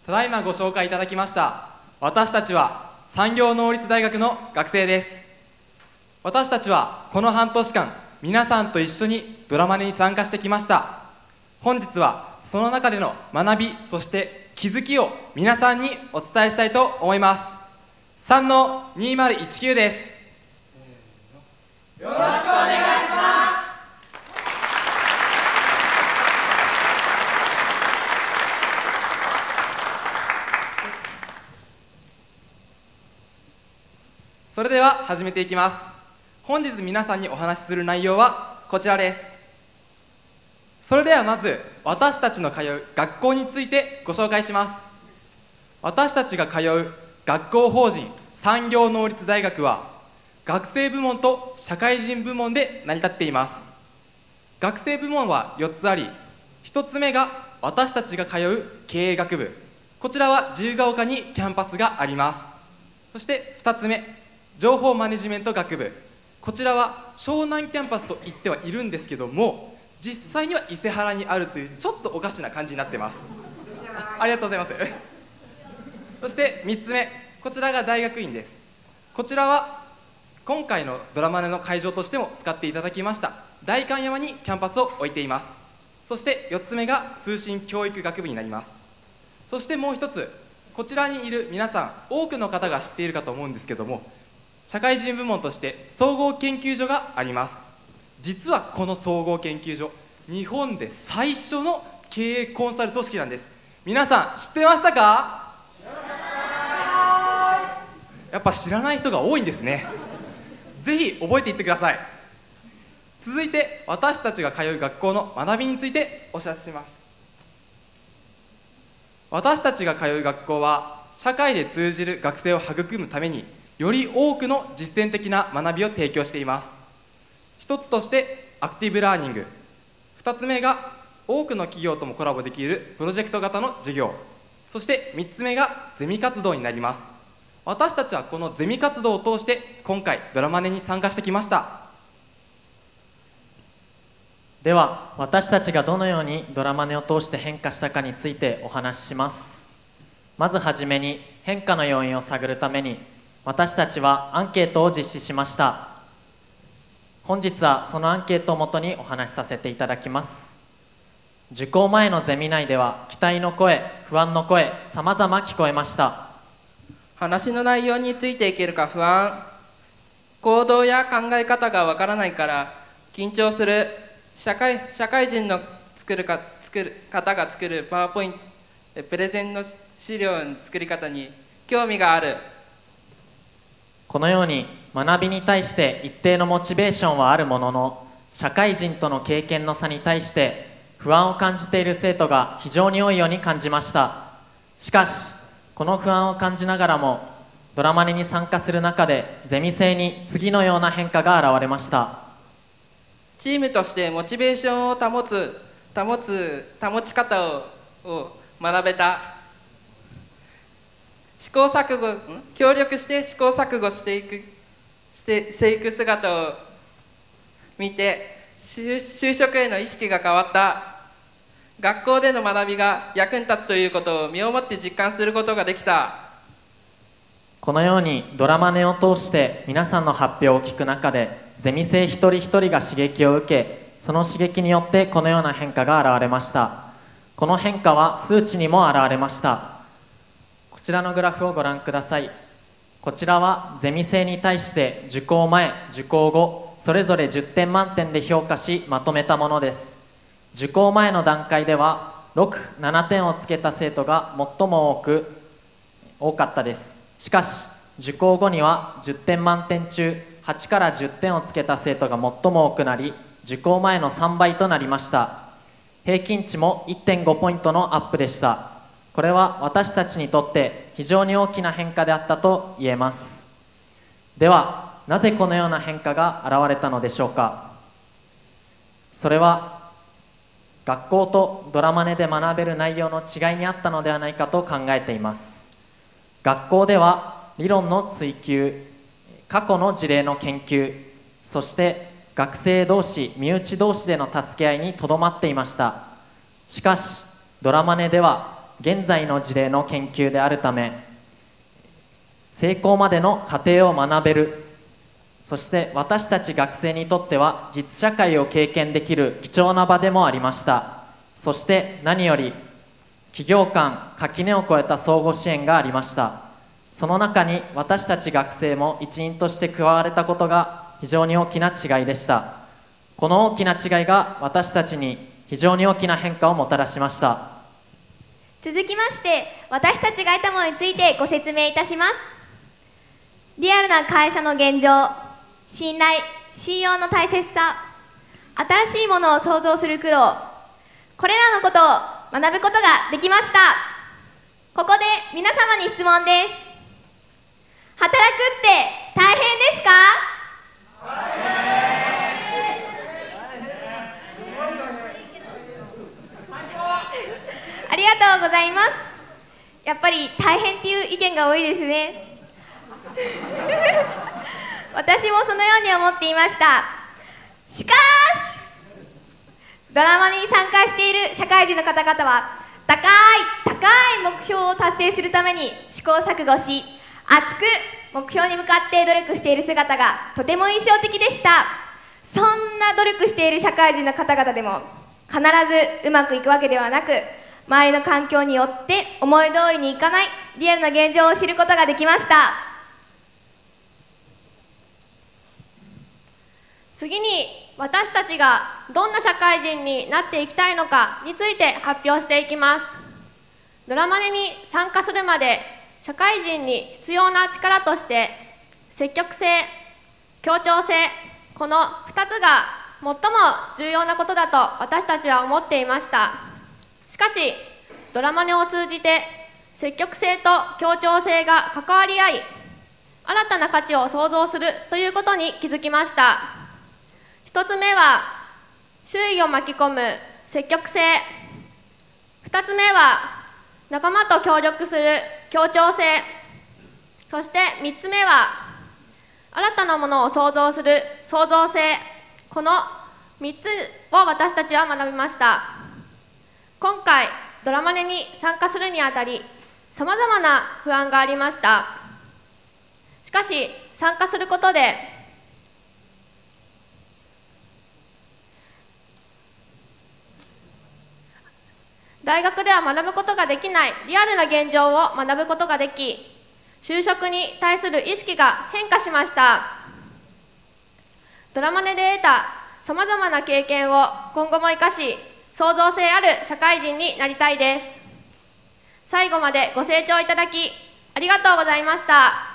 ただいまご紹介いただきました私たちは産業能率大学の学生です。私たちはこの半年間皆さんと一緒にドラマネに参加してきました。本日はその中での学び、そして気づきを皆さんにお伝えしたいと思います。3-2019です。よろしくお願いします。それでは始めていきます。本日皆さんにお話しする内容はこちらです。それではまず私たちの通う学校についてご紹介します。私たちが通う学校法人産業能率大学は学生部門と社会人部門で成り立っています。学生部門は4つあり、1つ目が私たちが通う経営学部、こちらは自由が丘にキャンパスがあります。そして2つ目、情報マネジメント学部、こちらは湘南キャンパスと言ってはいるんですけども、実際には伊勢原にあるというちょっとおかしな感じになってます。ありがとうございますそして3つ目、こちらが大学院です。こちらは今回のドラマネの会場としても使っていただきました代官山にキャンパスを置いています。そして4つ目が通信教育学部になります。そしてもう一つ、こちらにいる皆さん多くの方が知っているかと思うんですけども、社会人部門として総合研究所があります。実はこの総合研究所、日本で最初の経営コンサル組織なんです。皆さん知ってましたか？やっぱ知らない人が多いんですね。ぜひ覚えていってください。続いて私たちが通う学校の学びについてお知らせします。私たちが通う学校は社会で通じる学生を育むためにより多くの実践的な学びを提供しています。一つとしてアクティブラーニング、二つ目が多くの企業ともコラボできるプロジェクト型の授業、そして三つ目がゼミ活動になります。私たちはこのゼミ活動を通して今回ドラマネに参加してきました。 では私たちがどのようにドラマネを通して変化したかについてお話しします。まずはじめに変化の要因を探るために私たちはアンケートを実施しました。本日はそのアンケートをもとにお話しさせていただきます。受講前のゼミ内では期待の声、不安の声、様々聞こえました。 話の内容についていけるか不安、行動や考え方がわからないから緊張する、社会人の作る方が作るパワーポイントプレゼンの資料の作り方に興味がある。 このように学びに対して一定のモチベーションはあるものの、社会人との経験の差に対して不安を感じている生徒が非常に多いように感じました。しかしこの不安を感じながらもドラマネに参加する中でゼミ生に次のような変化が現れました。 チームとしてモチベーションを保ち方を学べた。協力して試行錯誤していく姿を見て就職への意識が変わった。学校での学びが役に立つということを身をもって実感することができた。 このようにドラマネを通して皆さんの発表を聞く中でゼミ生一人一人が刺激を受け、その刺激によってこのような変化が現れました。この変化は数値にも現れました。こちらのグラフをご覧ください。こちらはゼミ生に対して受講前、受講後それぞれ10点満点で評価しまとめたものです。受講前の段階では6、7点をつけた生徒が最も多かったです。しかし受講後には10点満点中8から10点をつけた生徒が最も多くなり、受講前の3倍となりました。平均値も 1.5 ポイントのアップでした。これは私たちにとって非常に大きな変化であったと言えます。ではなぜこのような変化が現れたのでしょうか。それは学校とドラマネで学べる内容の違いにあったのではないかと考えています。学校では理論の追求、過去の事例の研究、そして学生同士、身内同士での助け合いにとどまっていました。しかしドラマネでは現在の事例の研究であるため、成功までの過程を学べる、そして私たち学生にとっては実社会を経験できる貴重な場でもありました。そして何より企業間、垣根を越えた相互支援がありました。その中に私たち学生も一員として加われたことが非常に大きな違いでした。この大きな違いが私たちに非常に大きな変化をもたらしました。 続きまして、私たちが得たものについてご説明いたします。リアルな会社の現状、信頼、信用の大切さ、新しいものを創造する苦労、これらのことを学ぶことができました。ここで皆様に質問です。働くって大変ですか？ありがとうございます。やっぱり大変っていう意見が多いですね。私もそのように思っていました。しかし、ドラマに参加している社会人の方々は高い目標を達成するために試行錯誤し、熱く目標に向かって努力している姿がとても印象的でした。そんな努力している社会人の方々でも必ずうまくいくわけではなく、周りの環境によって思い通りにいかないリアルな現状を知ることができました。 次に私たちがどんな社会人になっていきたいのかについて発表していきます。ドラマネに参加するまで社会人に必要な力として積極性、協調性、この2つが最も重要なことだと私たちは思っていました。しかしドラマネを通じて積極性と協調性が関わり合い、新たな価値を創造するということに気づきました。1つ目は周囲を巻き込む積極性、2つ目は仲間と協力する協調性、そして3つ目は新たなものを創造する創造性、この3つを私たちは学びました。今回ドラマネに参加するにあたり、さまざまな不安がありました。しかし参加することで大学では学ぶことができないリアルな現状を学ぶことができ、就職に対する意識が変化しました。ドラマネで得たさまざまな経験を今後も生かし、創造性ある社会人になりたいです。最後までご清聴いただきありがとうございました。